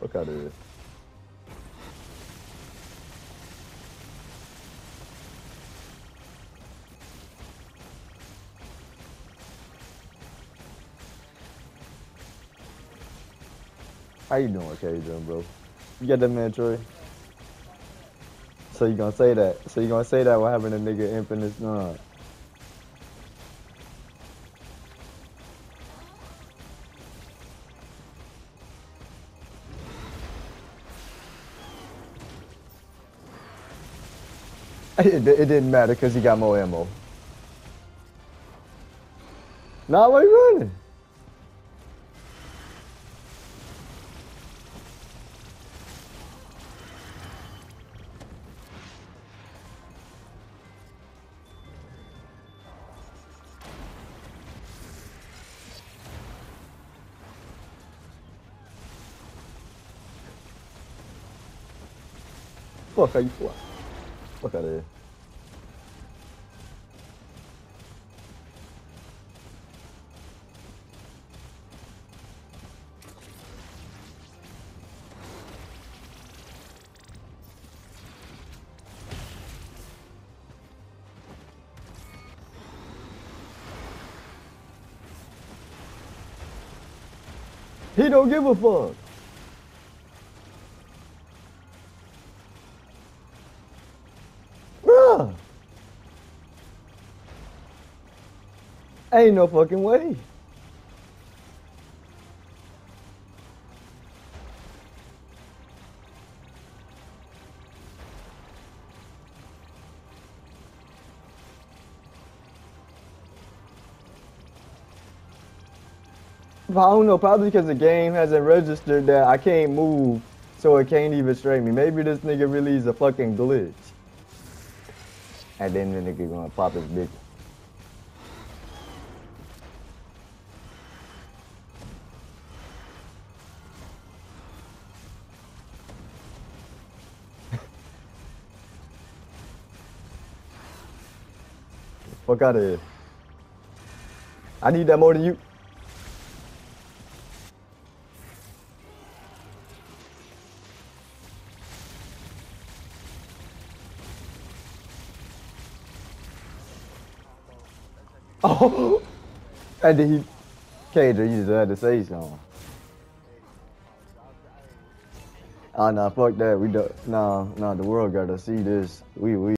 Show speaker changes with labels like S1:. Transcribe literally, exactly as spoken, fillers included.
S1: Fuck out of here. How you doing, Cajun, bro? You got that man, Troy? So you gonna say that? So you gonna say that while having a nigga infinite nah. It, it didn't matter because he got more ammo. Nah, why you running? Fuck, how you fly? Fuck out of here. He don't give a fuck. Bruh. Ain't no fucking way. I don't know, probably because the game hasn't registered that I can't move, so it can't even straight me. Maybe this nigga really is a fucking glitch. And then the nigga gonna pop his dick. Fuck out of here. I need that more than you. Oh, and then he, Cage, you just had to say something. Oh, no, fuck that. We do, no, no, the world gotta see this. We, we.